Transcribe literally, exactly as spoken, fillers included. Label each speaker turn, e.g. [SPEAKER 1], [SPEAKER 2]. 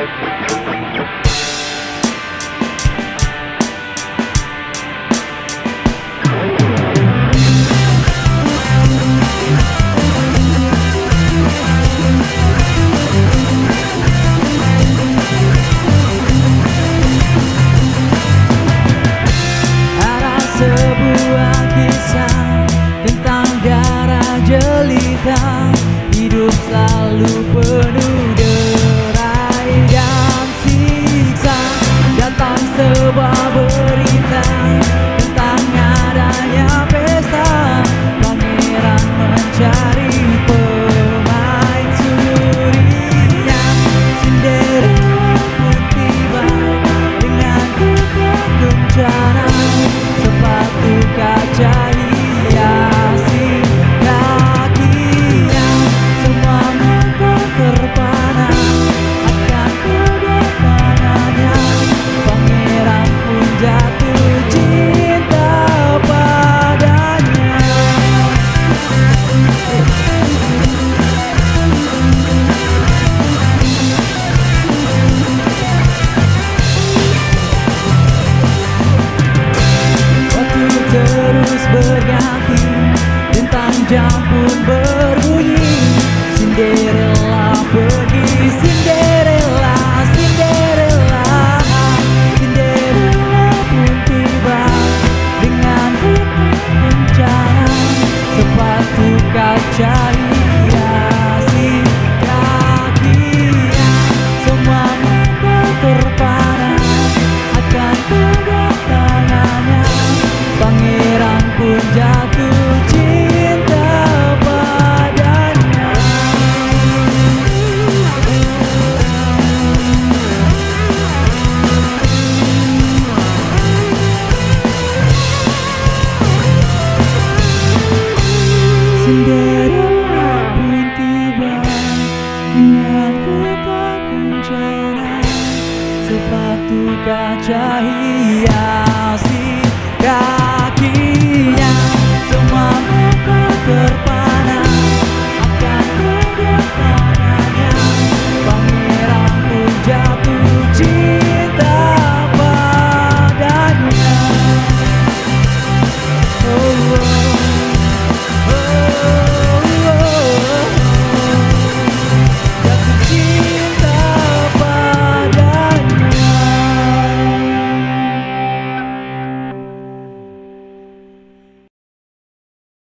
[SPEAKER 1] Hidup selalu penuh derai dan siksa. Datang sebuah berita tentang adanya pesta. Pangeran mencari pemain surinya. Cinderella pun tiba dengan kuda kencana. Sepatu kaca hiasi kakinya. Semua mata terpana akan kedatangannya. Pangeran pun jatuh cinta padanya. Waktu terus berganti, bintang jam pun berbunyi. Cinderella pergi, Cinderella, Cinderella. Cinderella pun tiba dengan kereta kencana. Sepatu kaca